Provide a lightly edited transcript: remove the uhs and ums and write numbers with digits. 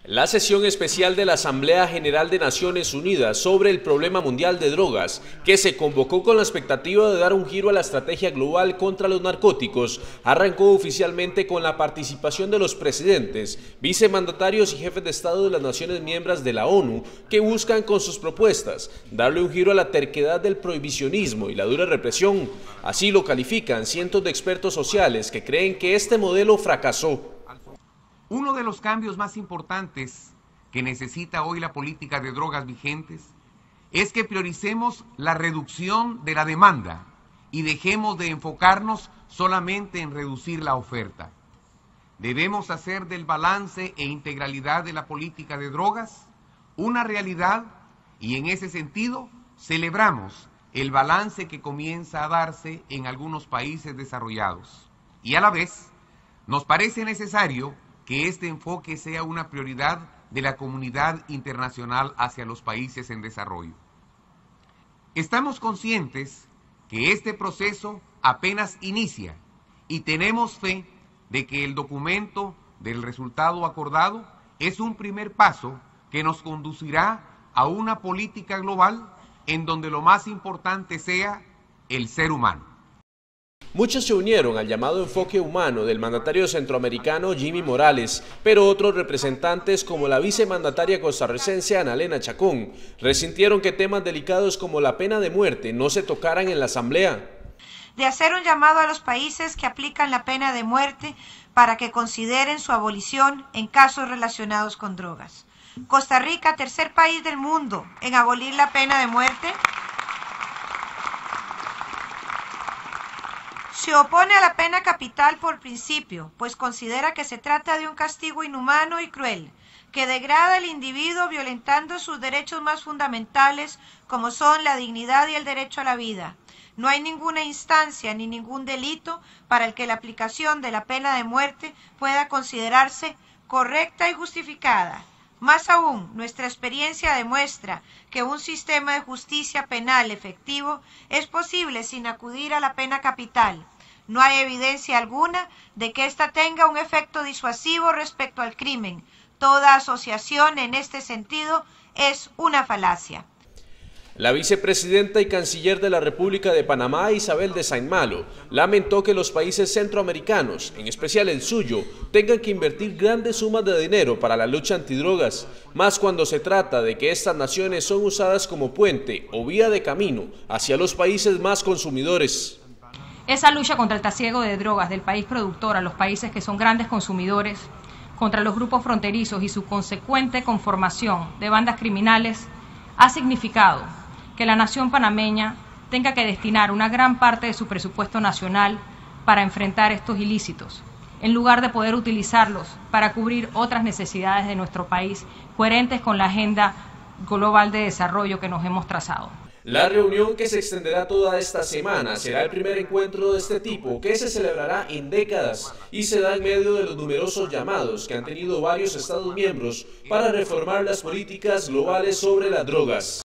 La sesión especial de la Asamblea General de Naciones Unidas sobre el problema mundial de drogas, que se convocó con la expectativa de dar un giro a la estrategia global contra los narcóticos, arrancó oficialmente con la participación de los presidentes, vicemandatarios y jefes de Estado de las naciones miembros de la ONU, que buscan con sus propuestas darle un giro a la terquedad del prohibicionismo y la dura represión. Así lo califican cientos de expertos sociales que creen que este modelo fracasó. Uno de los cambios más importantes que necesita hoy la política de drogas vigentes es que prioricemos la reducción de la demanda y dejemos de enfocarnos solamente en reducir la oferta. Debemos hacer del balance e integralidad de la política de drogas una realidad y en ese sentido celebramos el balance que comienza a darse en algunos países desarrollados. Y a la vez nos parece necesario que este enfoque sea una prioridad de la comunidad internacional hacia los países en desarrollo. Estamos conscientes que este proceso apenas inicia y tenemos fe de que el documento del resultado acordado es un primer paso que nos conducirá a una política global en donde lo más importante sea el ser humano. Muchos se unieron al llamado enfoque humano del mandatario centroamericano Jimmy Morales, pero otros representantes como la vicemandataria costarricense Ana Elena Chacón resintieron que temas delicados como la pena de muerte no se tocaran en la asamblea. De hacer un llamado a los países que aplican la pena de muerte para que consideren su abolición en casos relacionados con drogas. Costa Rica, tercer país del mundo en abolir la pena de muerte, se opone a la pena capital por principio, pues considera que se trata de un castigo inhumano y cruel, que degrada al individuo violentando sus derechos más fundamentales, como son la dignidad y el derecho a la vida. No hay ninguna instancia ni ningún delito para el que la aplicación de la pena de muerte pueda considerarse correcta y justificada. Más aún, nuestra experiencia demuestra que un sistema de justicia penal efectivo es posible sin acudir a la pena capital. No hay evidencia alguna de que ésta tenga un efecto disuasivo respecto al crimen. Toda asociación en este sentido es una falacia. La vicepresidenta y canciller de la República de Panamá, Isabel de Saint-Malo, lamentó que los países centroamericanos, en especial el suyo, tengan que invertir grandes sumas de dinero para la lucha antidrogas, más cuando se trata de que estas naciones son usadas como puente o vía de camino hacia los países más consumidores. Esa lucha contra el trasiego de drogas del país productor a los países que son grandes consumidores, contra los grupos fronterizos y su consecuente conformación de bandas criminales, ha significado que la nación panameña tenga que destinar una gran parte de su presupuesto nacional para enfrentar estos ilícitos, en lugar de poder utilizarlos para cubrir otras necesidades de nuestro país, coherentes con la agenda global de desarrollo que nos hemos trazado. La reunión, que se extenderá toda esta semana, será el primer encuentro de este tipo que se celebrará en décadas y se da en medio de los numerosos llamados que han tenido varios Estados miembros para reformar las políticas globales sobre las drogas.